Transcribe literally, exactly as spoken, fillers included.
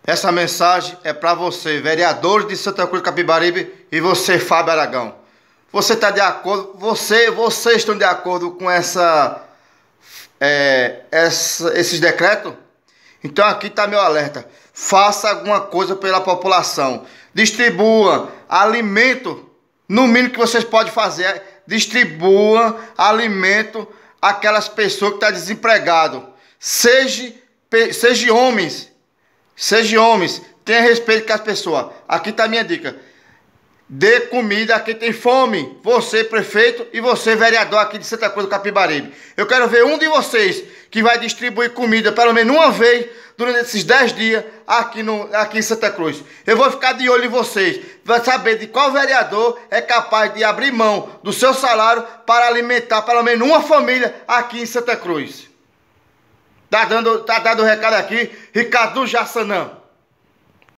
Essa mensagem é para você, vereadores de Santa Cruz do Capibaribe, e você, Fábio Aragão. Você está de acordo? Você, vocês estão de acordo com essa, é, essa, esses decretos? Então aqui está meu alerta. Faça alguma coisa pela população. Distribua alimento. No mínimo que vocês podem fazer é distribua alimento àquelas pessoas que estão desempregadas. Seja, seja homens. Seja homens. Tenha respeito com as pessoas. Aqui está a minha dica. Dê comida a quem tem fome. Você, prefeito, e você, vereador aqui de Santa Cruz do Capibaribe. Eu quero ver um de vocês que vai distribuir comida pelo menos uma vez durante esses dez dias aqui, no, aqui em Santa Cruz. Eu vou ficar de olho em vocês. Vai saber de qual vereador é capaz de abrir mão do seu salário para alimentar pelo menos uma família aqui em Santa Cruz. Tá dando, tá dando o recado aqui, Ricardo Jassanã.